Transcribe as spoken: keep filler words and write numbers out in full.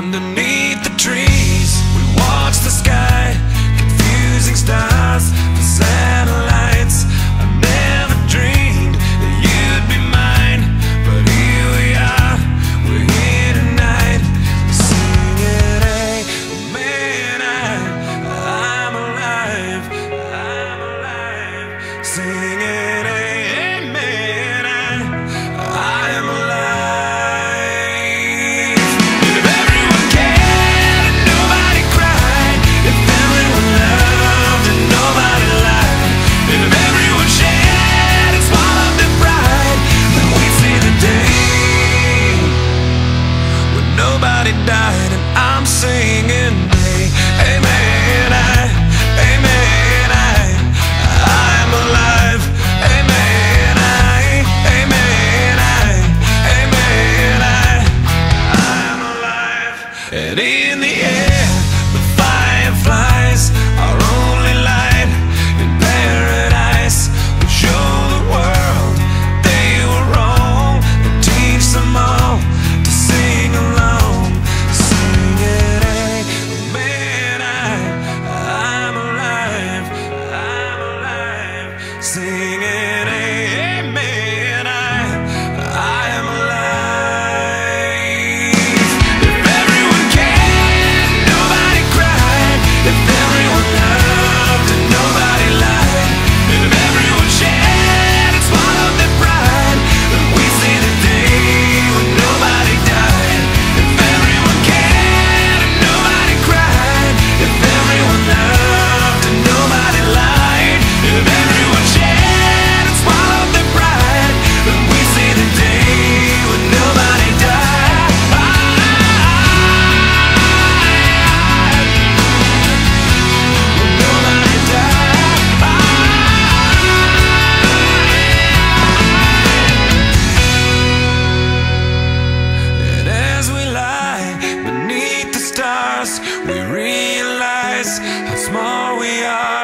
Underneath the trees, we watch the sky, confusing stars for satellites. I never dreamed that you'd be mine, but here we are, we're here tonight. Singing, hey, man, I, I'm alive, I'm alive. Singing, hey, man, I, I am alive. Died and I'm singing, hey, amen, I, amen, I, I'm alive, amen, I, amen, I, amen, I, I'm alive. And in the air, the fireflies are only light in paradise. We show the world they were wrong and teach them all to sing along. Singing, amen, I, I am alive. If everyone cared, nobody cried. If everyone loved and nobody lied. If everyone shared and swallowed their pride, then we'd see the day when nobody died. If everyone cared and nobody cried. If everyone loved and nobody lied. If everyone shared and swallowed their pride, then we see the day when nobody died. When nobody died. And as we lie beneath the stars, we realize how small we are.